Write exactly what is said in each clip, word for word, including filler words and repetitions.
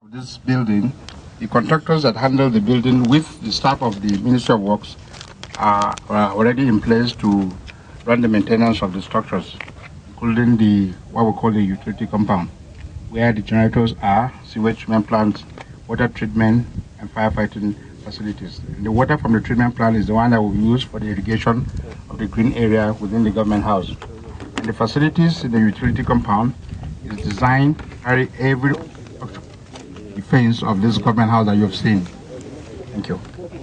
this building, the contractors that handle the building with the staff of the Ministry of Works are, are already in place to run the maintenance of the structures, including the what we call the utility compound, where the generators are, sewage treatment plant, water treatment, and firefighting facilities. And the water from the treatment plant is the one that we use for the irrigation of the green area within the government house. And the facilities in the utility compound is designed to carry every defense of this government house that you have seen. Thank you.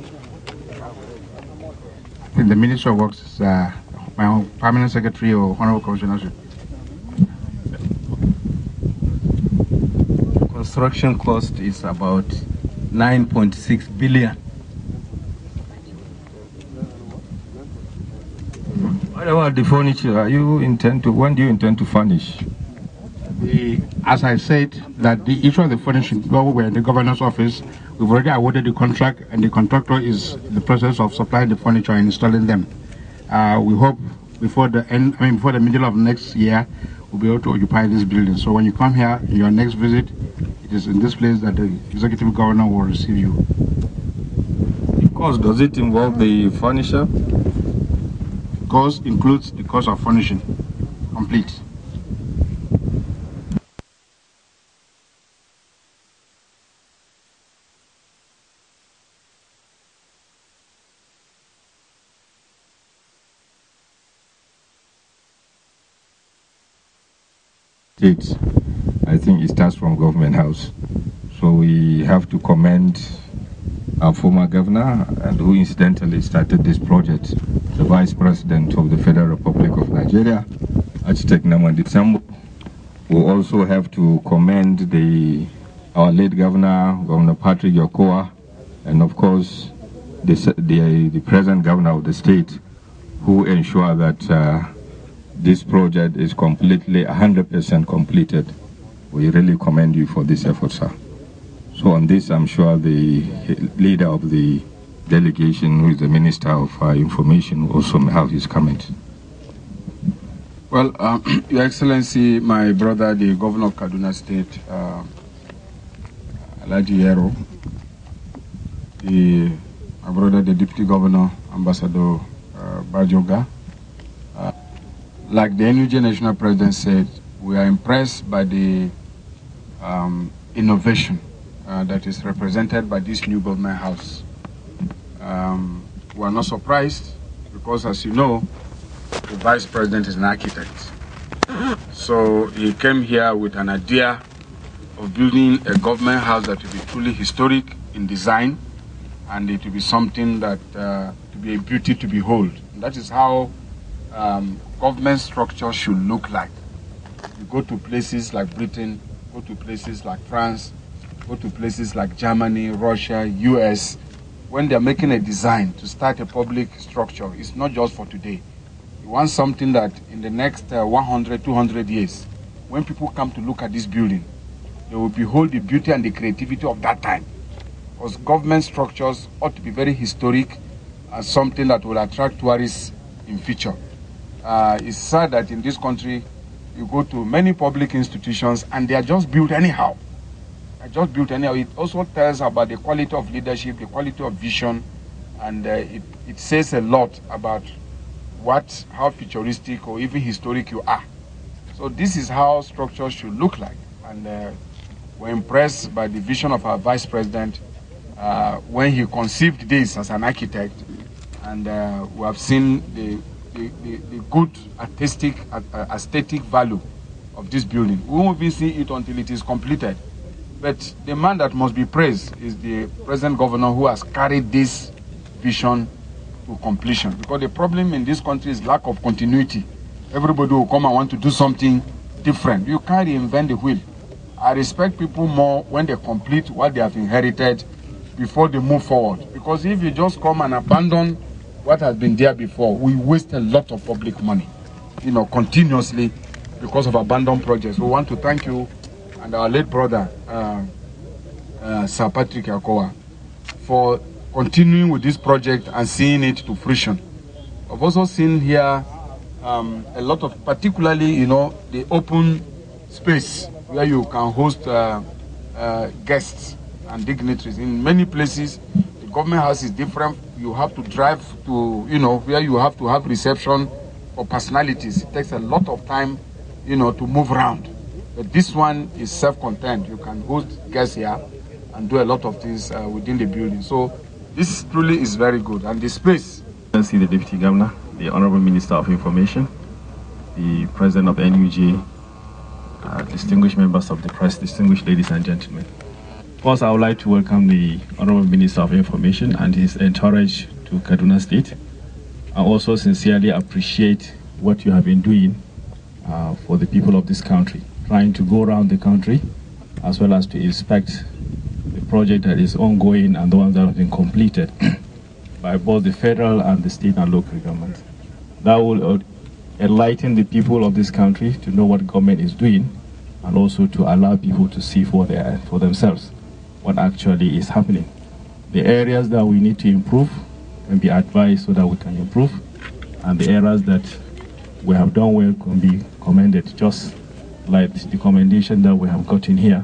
I think the Ministry of Works is uh, my own Permanent Secretary or Honorable Commissioner. Construction cost is about nine point six billion. What about the furniture? Are you intend to, when do you intend to furnish? The, as I said, that the issue of the furnishing, we're in the governor's office, we've already awarded the contract, and the contractor is in the process of supplying the furniture and installing them. Uh, we hope before the end, I mean, before the middle of next year, we'll be able to occupy this building. So when you come here, in your next visit, it is in this place that the executive governor will receive you. The cost, does it involve the furniture? The cost includes the cost of furnishing, complete. I think it starts from Government House. So we have to commend our former governor, and who incidentally started this project, the Vice President of the Federal Republic of Nigeria, Architect Namadi Sambo. We also have to commend the our late governor, Governor Patrick Yokoa, and of course the, the, the present governor of the state, who ensure that uh, this project is completely one hundred percent completed. We really commend you for this effort, sir. So on this, I'm sure the leader of the delegation, who is the Minister of uh, Information, also may have his comment. Well, um, Your Excellency, my brother, the Governor of Kaduna State, uh, Alhaji Yero, the, my brother, the Deputy Governor, Ambassador uh, Bajoga, uh, like the N U J National President said, we are impressed by the um, innovation uh, that is represented by this new government house. Um, we are not surprised because, as you know, the Vice President is an architect. So he came here with an idea of building a government house that will be truly historic in design, and it will be something that uh, to be a beauty to behold. And that is how um, government structure should look like. You go to places like Britain, go to places like France, go to places like Germany, Russia, U S, when they're making a design to start a public structure, it's not just for today. You want something that in the next uh, one hundred, two hundred years, when people come to look at this building, they will behold the beauty and the creativity of that time. Because government structures ought to be very historic and something that will attract tourists in future. Uh, it's sad that in this country, you go to many public institutions and they are just built anyhow. They're just built anyhow. It also tells about the quality of leadership, the quality of vision, and uh, it, it says a lot about what, how futuristic or even historic you are. So this is how structures should look like. And uh, we're impressed by the vision of our Vice President uh, when he conceived this as an architect. And uh, we have seen the The, the, the good artistic, uh, aesthetic value of this building. We won't even see it until it is completed. But the man that must be praised is the present governor who has carried this vision to completion. Because the problem in this country is lack of continuity. Everybody will come and want to do something different. You can't reinvent the wheel. I respect people more when they complete what they have inherited before they move forward. Because if you just come and abandon what has been there before, we waste a lot of public money, you know, continuously because of abandoned projects. We want to thank you and our late brother, uh, uh, Sir Patrick Yokoa, for continuing with this project and seeing it to fruition. I've also seen here um, a lot of, particularly, you know, the open space where you can host uh, uh, guests and dignitaries. In many places, the government house is different. You have to drive to, you know, where you have to have reception for personalities. It takes a lot of time, you know, to move around. But this one is self-contained. You can host guests here and do a lot of things uh, within the building. So this truly is very good. And the space. I see the Deputy Governor, the Honorable Minister of Information, the President of N U G, uh, distinguished members of the press, distinguished ladies and gentlemen. First, I would like to welcome the Honorable Minister of Information and his entourage to Kaduna State. I also sincerely appreciate what you have been doing uh, for the people of this country, trying to go around the country as well as to inspect the project that is ongoing and the ones that have been completed by both the federal and the state and local government. That will enlighten the people of this country to know what government is doing, and also to allow people to see for, their, for themselves what actually is happening. The areas that we need to improve can be advised so that we can improve, and the areas that we have done well can be commended, just like the commendation that we have gotten here.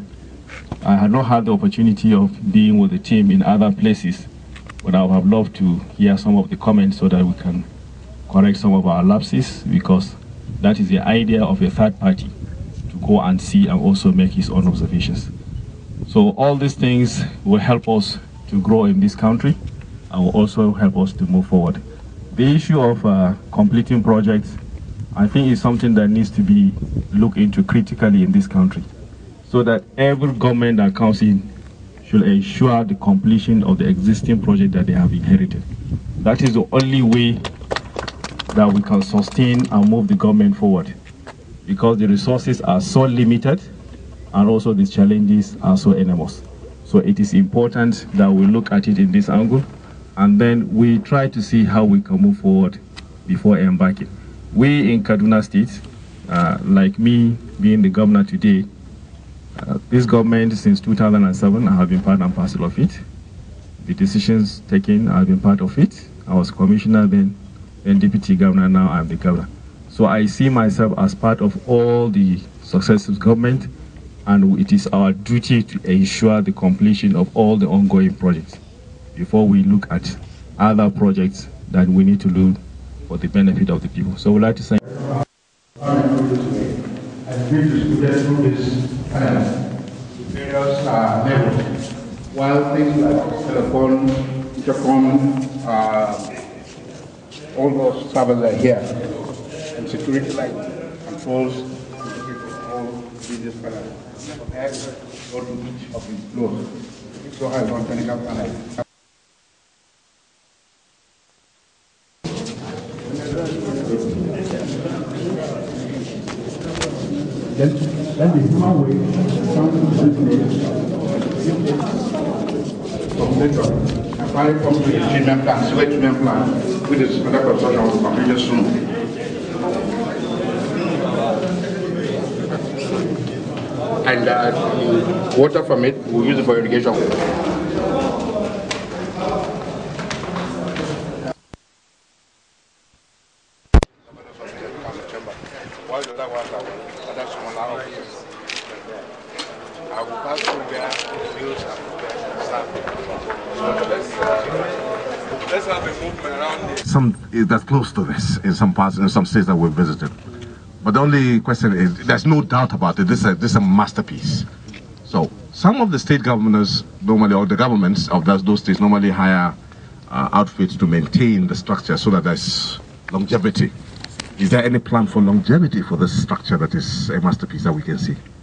I had not had the opportunity of being with the team in other places, but I would have loved to hear some of the comments so that we can correct some of our lapses, because that is the idea of a third party, to go and see and also make his own observations. So all these things will help us to grow in this country and will also help us to move forward. The issue of uh, completing projects, I think, is something that needs to be looked into critically in this country, so that every government that comes in should ensure the completion of the existing project that they have inherited. That is the only way that we can sustain and move the government forward, because the resources are so limited and also the challenges are so enormous. So it is important that we look at it in this angle, and then we try to see how we can move forward before embarking. We in Kaduna State, uh, like me being the governor today, uh, this government since two thousand seven, I have been part and parcel of it. The decisions taken, I have been part of it. I was commissioner then, then deputy governor, now I'm the governor. So I see myself as part of all the successive government, and it is our duty to ensure the completion of all the ongoing projects before we look at other projects that we need to do for the benefit of the people. So we'd like to say various uh, levels, while things like telephone, intercom, uh, all those servers are here, and security light controls all these panels. Go to each of these floors. So I want to up panel. Then, then the human way from later, and finally come to the treatment plan, sewage treatment plan, which is under construction will be completed soon. And uh, the water from it, we'll use it for irrigation. Let's have a movement around this. Some that's close to this in some parts, in some states that we've visited. But the only question is, there's no doubt about it, this is a, this is a masterpiece. So some of the state governors normally, or the governments of those, those states normally hire uh, outfits to maintain the structure so that there's longevity. Is there any plan for longevity for this structure that is a masterpiece that we can see?